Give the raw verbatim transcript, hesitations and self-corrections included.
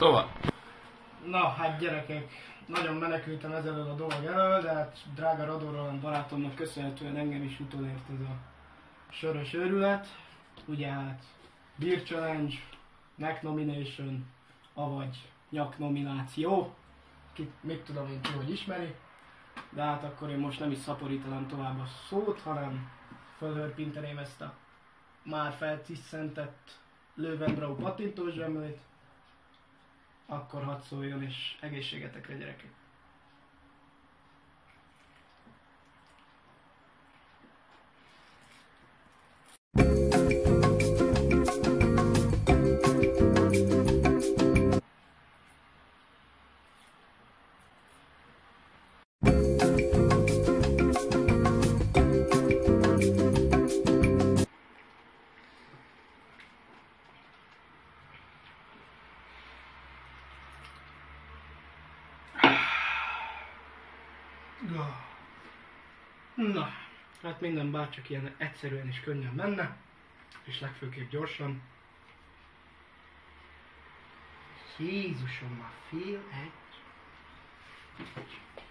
Szóval. Na hát gyerekek, nagyon menekültem ezelől a dolog elől, de hát drága Radó Roland barátomnak köszönhetően engem is utolért ez a sörös őrület. Ugye hát Beer Challenge, Neck Nomination, avagy nyak nomináció. Ki, mit tudom én ki, hogy ismeri. De hát akkor én most nem is szaporítanám tovább a szót, hanem fölhörpinteném ezt a már feltisztentett Löwenbräu pattintós zsemlét. Akkor hadd szóljon, és egészségetekre, gyerekek! Na, hát minden bárcsak ilyen egyszerűen és könnyen menne, és legfőképp gyorsan. Jézusom, már fél egy.